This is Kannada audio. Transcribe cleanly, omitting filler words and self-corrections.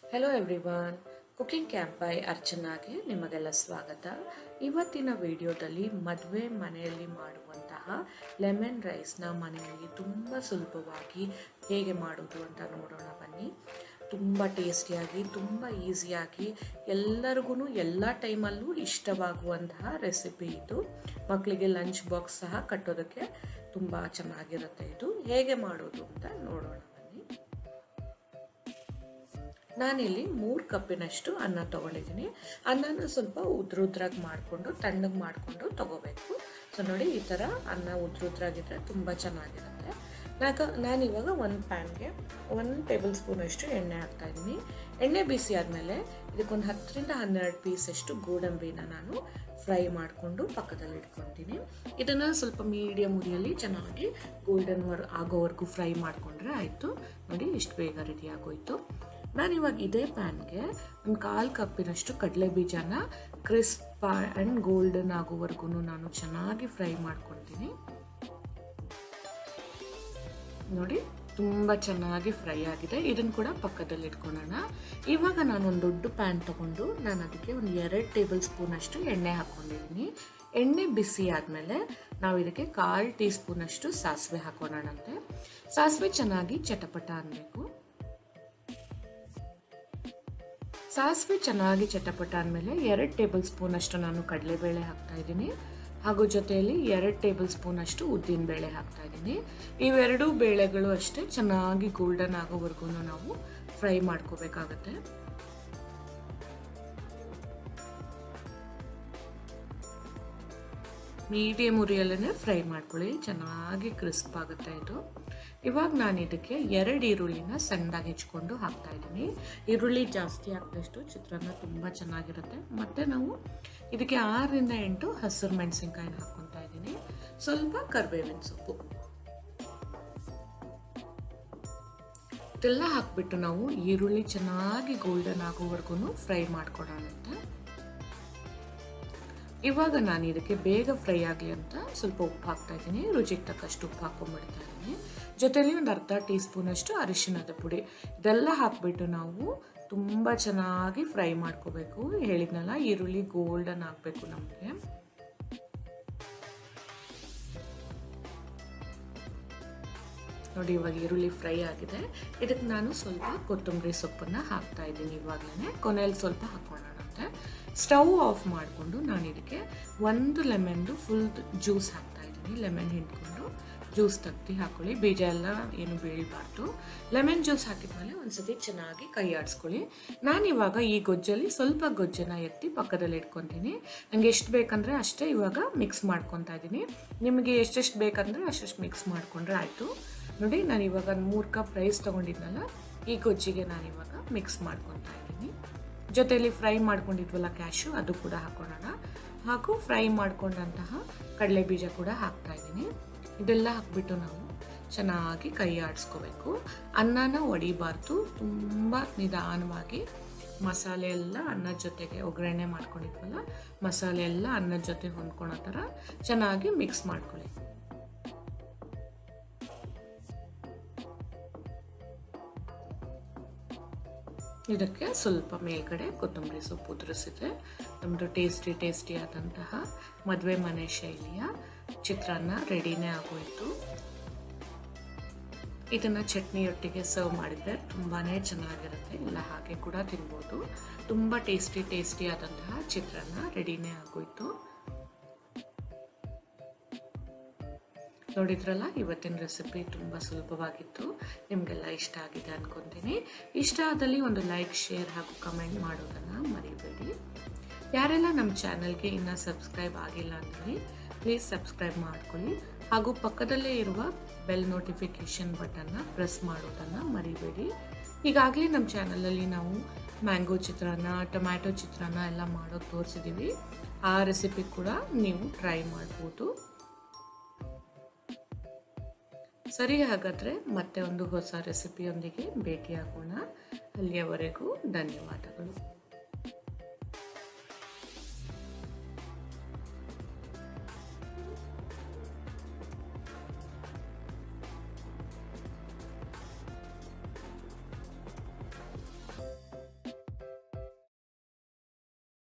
Hello everyone, cooking camp by ಅರ್ಚನಾಗೆ ನಿಮಗೆಲ್ಲ ಸ್ವಾಗತ. ಇವತ್ತಿನ ವಿಡಿಯೋದಲ್ಲಿ ಮದುವೆ ಮನೆಯಲ್ಲಿ ಮಾಡುವಂತಹ ಲೆಮನ್ ರೈಸ್ನ ಮನೆಯಲ್ಲಿ ತುಂಬ ಸುಲಭವಾಗಿ ಹೇಗೆ ಮಾಡೋದು ಅಂತ ನೋಡೋಣ ಬನ್ನಿ. ತುಂಬ ಟೇಸ್ಟಿಯಾಗಿ, ತುಂಬ ಈಸಿಯಾಗಿ, ಎಲ್ಲರಿಗೂ ಎಲ್ಲ ಟೈಮಲ್ಲೂ ಇಷ್ಟವಾಗುವಂತಹ ರೆಸಿಪಿ ಇದು. ಮಕ್ಕಳಿಗೆ ಲಂಚ್ ಬಾಕ್ಸ್ ಸಹ ಕಟ್ಟೋದಕ್ಕೆ ತುಂಬ ಚೆನ್ನಾಗಿರುತ್ತೆ. ಇದು ಹೇಗೆ ಮಾಡೋದು ಅಂತ ನೋಡೋಣ ಬನ್ನಿ. ನಾನಿಲ್ಲಿ 3 ಕಪ್ಪಿನಷ್ಟು ಅನ್ನ ತೊಗೊಂಡಿದ್ದೀನಿ. ಅನ್ನನ ಸ್ವಲ್ಪ ಉದ್ರಾಗಿ ಮಾಡಿಕೊಂಡು ತಣ್ಣಗೆ ಮಾಡಿಕೊಂಡು ತೊಗೋಬೇಕು. ಸೊ ನೋಡಿ, ಈ ಥರ ಅನ್ನ ಉದ್ರಾಗಿದ್ದರೆ ತುಂಬ ಚೆನ್ನಾಗಿರುತ್ತೆ. ನಾನಿವಾಗ ಒಂದು ಪ್ಯಾನ್ಗೆ 1 ಟೇಬಲ್ ಸ್ಪೂನಷ್ಟು ಎಣ್ಣೆ ಹಾಕ್ತಾಯಿದ್ದೀನಿ. ಎಣ್ಣೆ ಬಿಸಿ ಆದಮೇಲೆ ಇದಕ್ಕೊಂದು 10ರಿಂದ 12 ಪೀಸಷ್ಟು ಗೋಡಂಬಿನ ನಾನು ಫ್ರೈ ಮಾಡಿಕೊಂಡು ಪಕ್ಕದಲ್ಲಿ ಇಟ್ಕೊತೀನಿ. ಇದನ್ನು ಸ್ವಲ್ಪ ಮೀಡಿಯಮ್ ಉರಿಯಲ್ಲಿ ಚೆನ್ನಾಗಿ ಗೋಲ್ಡನ್ ಆಗೋವರೆಗೂ ಫ್ರೈ ಮಾಡಿಕೊಂಡ್ರೆ ಆಯಿತು. ನೋಡಿ, ಇಷ್ಟು ಬೇಗ ರೆಡಿ ಆಗೋಯಿತು. ನಾನಿವಾಗ ಇದೇ ಪ್ಯಾನ್ಗೆ ಒಂದು 1/4 ಕಪ್ಪಿನಷ್ಟು ಕಡಲೆ ಬೀಜನ ಕ್ರಿಸ್ಪ್ ಆ್ಯಂಡ್ ಗೋಲ್ಡನ್ ಆಗೋವರೆಗೂ ನಾನು ಚೆನ್ನಾಗಿ ಫ್ರೈ ಮಾಡ್ಕೊತೀನಿ. ನೋಡಿ, ತುಂಬ ಚೆನ್ನಾಗಿ ಫ್ರೈ ಆಗಿದೆ. ಇದನ್ನು ಕೂಡ ಪಕ್ಕದಲ್ಲಿ ಇಟ್ಕೊಳ್ಳೋಣ. ಇವಾಗ ನಾನೊಂದು ದೊಡ್ಡ ಪ್ಯಾನ್ ತೊಗೊಂಡು ನಾನು ಅದಕ್ಕೆ ಒಂದು 2 ಟೇಬಲ್ ಸ್ಪೂನಷ್ಟು ಎಣ್ಣೆ ಹಾಕ್ಕೊಂಡಿದ್ದೀನಿ. ಎಣ್ಣೆ ಬಿಸಿ ಆದಮೇಲೆ ನಾವು ಇದಕ್ಕೆ 1/4 ಟೀ ಸ್ಪೂನಷ್ಟು ಸಾಸಿವೆ ಹಾಕೋಣಂತೆ. ಸಾಸಿವೆ ಚೆನ್ನಾಗಿ ಚಟಪಟ ಅನ್ನಬೇಕು. ಸಾಸಿವೆ ಚೆನ್ನಾಗಿ ಚಟಪಟ ಅಂದಮೇಲೆ 2 ಟೇಬಲ್ ಸ್ಪೂನಷ್ಟು ನಾನು ಕಡಲೆಬೇಳೆ ಹಾಕ್ತಾಯಿದ್ದೀನಿ. ಹಾಗೂ ಜೊತೆಯಲ್ಲಿ 2 ಟೇಬಲ್ ಸ್ಪೂನಷ್ಟು ಉದ್ದಿನಬೇಳೆ ಹಾಕ್ತಾಯಿದ್ದೀನಿ. ಇವೆರಡೂ ಬೇಳೆಗಳು ಅಷ್ಟೇ ಚೆನ್ನಾಗಿ ಗೋಲ್ಡನ್ ಆಗೋವರೆಗೂ ನಾವು ಫ್ರೈ ಮಾಡ್ಕೋಬೇಕಾಗತ್ತೆ. ಮೀಡಿಯಮ್ ಉರಿಯಲ್ಲೇ ಫ್ರೈ ಮಾಡ್ಕೊಳ್ಳಿ, ಚೆನ್ನಾಗಿ ಕ್ರಿಸ್ಪ್ ಆಗುತ್ತೆ ಇದು. ಇವಾಗ ನಾನು ಇದಕ್ಕೆ 2 ಈರುಳ್ಳಿನ ಸಣ್ಣದಾಗಿ ಹೆಚ್ಕೊಂಡು ಹಾಕ್ತಾ ಇದ್ದೀನಿ. ಈರುಳ್ಳಿ ಜಾಸ್ತಿ ಹಾಕಿದಷ್ಟು ಚಿತ್ರಾನ್ನ ತುಂಬ ಚೆನ್ನಾಗಿರುತ್ತೆ. ಮತ್ತು ನಾವು ಇದಕ್ಕೆ 6ರಿಂದ 8 ಹಸಿರು ಮೆಣಸಿನ್ಕಾಯಿನ ಹಾಕ್ಕೊತಾ ಇದ್ದೀನಿ. ಸ್ವಲ್ಪ ಕರಿಬೇವಿನ ಸೊಪ್ಪು ಇದೆಲ್ಲ ಹಾಕ್ಬಿಟ್ಟು ನಾವು ಈರುಳ್ಳಿ ಚೆನ್ನಾಗಿ ಗೋಲ್ಡನ್ ಆಗೋವರೆಗೂ ಫ್ರೈ ಮಾಡ್ಕೊಡೋಣಂತೆ. ಇವಾಗ ನಾನು ಇದಕ್ಕೆ ಬೇಗ ಫ್ರೈ ಆಗಲಿ ಅಂತ ಸ್ವಲ್ಪ ಉಪ್ಪು ಹಾಕ್ತಾ ಇದ್ದೀನಿ. ರುಚಿಗೆ ತಕ್ಕಷ್ಟು ಉಪ್ಪು ಹಾಕೊಂಡ್ಬಿಡ್ತಾ ಇದ್ದೀನಿ. ಜೊತೆಲಿ ಒಂದು ಅರ್ಧ ಟೀ ಸ್ಪೂನಷ್ಟು ಅರಿಶಿಣದ ಪುಡಿ ಇದೆಲ್ಲ ಹಾಕ್ಬಿಟ್ಟು ನಾವು ತುಂಬ ಚೆನ್ನಾಗಿ ಫ್ರೈ ಮಾಡ್ಕೋಬೇಕು. ಹೇಳಿದ್ನಲ್ಲ, ಈರುಳ್ಳಿ ಗೋಲ್ಡನ್ ಆಗಬೇಕು ನಮಗೆ. ನೋಡಿ, ಇವಾಗ ಈರುಳ್ಳಿ ಫ್ರೈ ಆಗಿದೆ. ಇದಕ್ಕೆ ನಾನು ಸ್ವಲ್ಪ ಕೊತ್ತಂಬರಿ ಸೊಪ್ಪನ್ನು ಹಾಕ್ತಾ ಇದ್ದೀನಿ. ಇವಾಗಲೇ ಕೊನೆಯಲ್ಲಿ ಸ್ವಲ್ಪ ಹಾಕೋಣಂತೆ. ಸ್ಟವ್ ಆಫ್ ಮಾಡಿಕೊಂಡು ನಾನು ಇದಕ್ಕೆ 1 ಲೆಮನ್ದು ಫುಲ್ ಜ್ಯೂಸ್ ಹಾಕ್ತಾ ಇದ್ದೀನಿ. ಲೆಮನ್ ಹಿಂಡ್ಕೊಂಡು ಜ್ಯೂಸ್ ತೆಗ್ದು ಹಾಕೊಳ್ಳಿ. ಬೀಜ ಎಲ್ಲ ಏನು ಬೀಳಬಾರ್ದು. ಲೆಮನ್ ಜ್ಯೂಸ್ ಹಾಕಿದ್ಮೇಲೆ ಒಂದ್ಸತಿ ಚೆನ್ನಾಗಿ ಕೈ ಆಡಿಸ್ಕೊಳ್ಳಿ. ನಾನಿವಾಗ ಈ ಗೊಜ್ಜಲ್ಲಿ ಸ್ವಲ್ಪ ಗೊಜ್ಜನ್ನು ಎತ್ತಿ ಪಕ್ಕದಲ್ಲಿ ಇಟ್ಕೊತೀನಿ. ನನಗೆ ಎಷ್ಟು ಬೇಕಂದರೆ ಅಷ್ಟೇ ಇವಾಗ ಮಿಕ್ಸ್ ಮಾಡ್ಕೊತಾ ಇದ್ದೀನಿ. ನಿಮಗೆ ಎಷ್ಟೆಷ್ಟು ಬೇಕಂದರೆ ಅಷ್ಟೆಷ್ಟು ಮಿಕ್ಸ್ ಮಾಡಿಕೊಂಡ್ರೆ ಆಯಿತು. ನೋಡಿ, ನಾನು ಇವಾಗ 3 ಕಪ್ ರೈಸ್ ತೊಗೊಂಡಿದ್ನಲ್ಲ, ಈ ಗೊಜ್ಜಿಗೆ ನಾನಿವಾಗ ಮಿಕ್ಸ್ ಮಾಡ್ಕೊತಾ ಇದ್ದೀನಿ. ಜೊತೆಯಲ್ಲಿ ಫ್ರೈ ಮಾಡ್ಕೊಂಡಿದ್ವಲ್ಲ ಕ್ಯಾಶು, ಅದು ಕೂಡ ಹಾಕೊಳ್ಳೋಣ. ಹಾಗೂ ಫ್ರೈ ಮಾಡ್ಕೊಂಡಂತಹ ಕಡಲೆ ಬೀಜ ಕೂಡ ಹಾಕ್ತಾ ಇದ್ದೀನಿ. ಇದೆಲ್ಲ ಹಾಕ್ಬಿಟ್ಟು ನಾವು ಚೆನ್ನಾಗಿ ಕೈ ಆಡಿಸ್ಕೋಬೇಕು. ಅನ್ನನ ಒಡಿಬಾರ್ದು, ತುಂಬ ನಿಧಾನವಾಗಿ ಮಸಾಲೆ ಎಲ್ಲ ಅನ್ನದ ಜೊತೆಗೆ ಒಗ್ಗರಣೆ ಮಾಡ್ಕೊಂಡಿದ್ವಲ್ಲ, ಮಸಾಲೆ ಎಲ್ಲ ಅನ್ನದ ಜೊತೆ ಹೊಂದ್ಕೊಳೋ ಥರ ಚೆನ್ನಾಗಿ ಮಿಕ್ಸ್ ಮಾಡ್ಕೊಳ್ಳಿ. ಇದಕ್ಕೆ ಸ್ವಲ್ಪ ಮೇಲ್ಗಡೆ ಕೊತ್ತಂಬರಿ ಸೊಪ್ಪು ಉದುರಿಸಿದ್ರೆ ನಮ್ಮದು ಟೇಸ್ಟಿ ಆದಂತಹ ಮದುವೆ ಮನೆ ಶೈಲಿಯ ಚಿತ್ರಾನ್ನ ರೆಡಿನೇ ಆಗೋಯಿತು. ಇದನ್ನು ಚಟ್ನಿಯೊಟ್ಟಿಗೆ ಸರ್ವ್ ಮಾಡಿದರೆ ತುಂಬಾ ಚೆನ್ನಾಗಿರುತ್ತೆ. ಇಲ್ಲ ಹಾಗೆ ಕೂಡ ತಿನ್ಬೋದು. ತುಂಬ ಟೇಸ್ಟಿ ಆದಂತಹ ಚಿತ್ರಾನ್ನ ರೆಡಿನೇ ಆಗೋಯಿತು. ನೋಡಿದ್ರಲ್ಲ, ಇವತ್ತಿನ ರೆಸಿಪಿ ತುಂಬ ಸುಲಭವಾಗಿತ್ತು. ನಿಮಗೆಲ್ಲ ಇಷ್ಟ ಆಗಿದೆ ಅಂದ್ಕೊತೀನಿ. ಇಷ್ಟ ಆದಲ್ಲಿ ಒಂದು ಲೈಕ್, ಶೇರ್ ಹಾಗೂ ಕಮೆಂಟ್ ಮಾಡೋದನ್ನು ಮರಿಬೇಡಿ. ಯಾರೆಲ್ಲ ನಮ್ಮ ಚಾನಲ್ಗೆ ಇನ್ನೂ ಸಬ್ಸ್ಕ್ರೈಬ್ ಆಗಿಲ್ಲ ಅಂದರೆ ಪ್ಲೀಸ್ ಸಬ್ಸ್ಕ್ರೈಬ್ ಮಾಡ್ಕೊಳ್ಳಿ. ಹಾಗೂ ಪಕ್ಕದಲ್ಲೇ ಇರುವ ಬೆಲ್ ನೋಟಿಫಿಕೇಷನ್ ಬಟನ್ನ ಪ್ರೆಸ್ ಮಾಡೋದನ್ನು ಮರಿಬೇಡಿ. ಈಗಾಗಲೇ ನಮ್ಮ ಚಾನಲಲ್ಲಿ ನಾವು ಮ್ಯಾಂಗೋ ಚಿತ್ರಾನ್ನ, ಟೊಮ್ಯಾಟೊ ಚಿತ್ರಾನ್ನ ಎಲ್ಲ ಮಾಡೋದು ತೋರಿಸಿದ್ದೀವಿ. ಆ ರೆಸಿಪಿ ಕೂಡ ನೀವು ಟ್ರೈ ಮಾಡ್ಬೋದು. ಸರಿ, ಹಾಗಾದರೆ ಮತ್ತೆ ಒಂದು ಹೊಸ ರೆಸಿಪಿಯೊಂದಿಗೆ ಭೇಟಿಯಾಗೋಣ. ಅಲ್ಲಿಯವರೆಗೂ ಧನ್ಯವಾದಗಳು.